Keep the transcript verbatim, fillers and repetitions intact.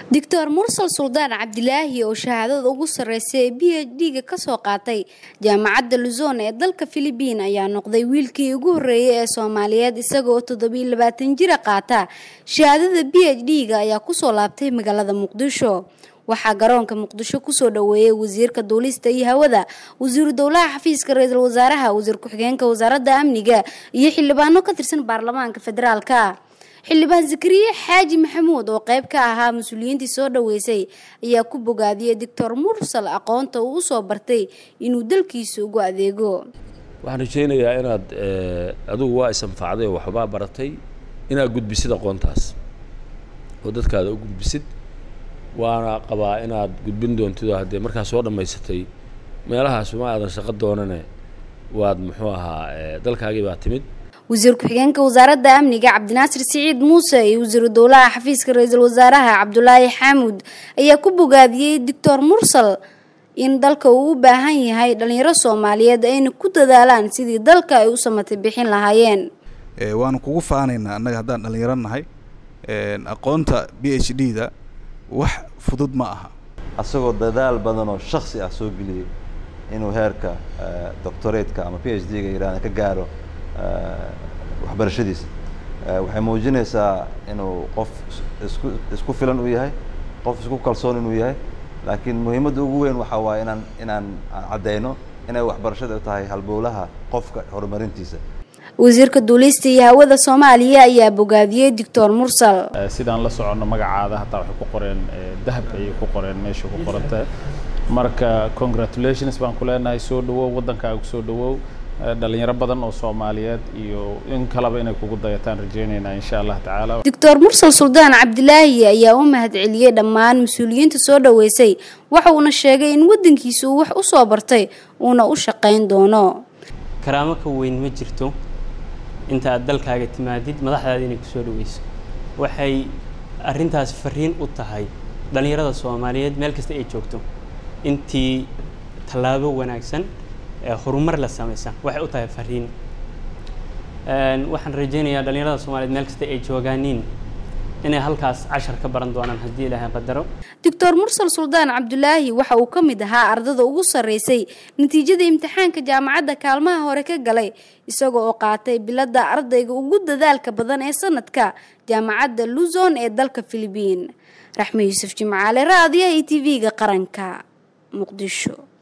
دكتور مرسل سلطان عبد الله oo shahaadada ugu sareysay B H D ka soo qaatay jaamacadda Luzon ee dalka Philippines ayaa noqday wiilkii ugu horeeyay ee Soomaaliyeed isagoo toddoba iyo labaatan jir qaata shahaadada B H D ga ayaa ku soo laabtay magaalada Muqdisho waxaa garoonka Muqdisho ku soo dhaweeyay wasiirka duulista iyo hawada wasiir dawladaha xafiiska ra'iisul wasaaraha wasiir ku xigeenka wasaaradda amniga iyo xildhibaano ka tirsan baarlamaanka federaalka xildhibaan Zakariya Xaaji Maxamuud oo qayb ka ahaa mas'uuliyiintii soo dhaweysay ayaa ku bogaadiyay Dr Mursal aqoonta uu soo bartay inuu dalkiisa ugu adeego waxaan rajaynayaa inaad adigu waa isanfacday waxba baratay inaad gudbisid aqoontaas oo dadkaada u gudbisid waana qabaa inaad gudbin doonto hadii markaa soo dhameysatay meelahaas ma aadan shaqo doonane waad muxuu ahaa dalkaagii baa timid وزير كحجانك وزارة أمنية عبد الناصر سعيد موسى وزير الدولة حفيظ رئيس الوزراء عبد الله حامد أيكوب قاضي دكتور مرسل إن ذلك هو بهاي هاي دلني الصومالية دين كود دالان سيدي ذلك يوسمت بحين لهايين. وأنا كوف عنينا أن هذا دلني رن هاي أقونت بي إتش دي ده وح فضود معها. أسوق دال بدنه شخصي أسوق لي إنه هيركا دكتوريت كأما بي إتش دي غيران كجارو. waxbarashadiisa waxay muujinaysaa inuu qof isku isku filan u yahay qof isku kalsoon inuu yahay laakiin muhiimadda ugu weyn waxa waa inaan inaan cadeyno inay waxbarashada tahay halbowlaha qofka horumarintiisa wasiirka duulista iyo hawada Soomaaliya ayaa bogaadiyay Dr Mursal sidaan la socono magacaada hataa waxay ku qoreen dahab ay ku qoreen meesha ku qoranta marka congratulations baan ku leenahay soo dhawow wadankaaga soo dhawow dhalinyaro badan oo Soomaaliyeed iyo in kalaba inay kugu dayataan rajeynayna insha Allah taala Dr Mursal Sultan Abdullahi ayaa u mahadceliyay dhammaan mas'uuliyiinta soo dhaweysay waxa uu sheegay in wadankiisu wax u soo bartay uuna u shaqeyn doono karaamo ka weyn ma jirto inta aad dalkaaga timaadid madaxdaada inay ku soo dhaweyso waxay arintaas fariin u tahay dhalinyarada Soomaaliyeed meel kasta ay joogto intii talaabo wanaagsan horumar la sameeysan waxay u tahay fariin een waxaan rajaynayaa dhalinyarada Soomaaliyeed meel kasta ay joogaaniin inay halkaas cashar ka baran doonaan hadii Ilaahay qadaro Dr Mursal Sultan Abdullahi waxa uu kamid ahaa ardada ugu sareysay natiijada imtixaanka jaamacadda kaalmaha hore ka galay isagoo oo qaatay bilada ardayga ugu dadaalka badan ee sanadka jaamacadda Luzon ee dalka Philippines Raxmi Yuusuf Jimcaale raadiyaha T V ga qaranka Muqdisho.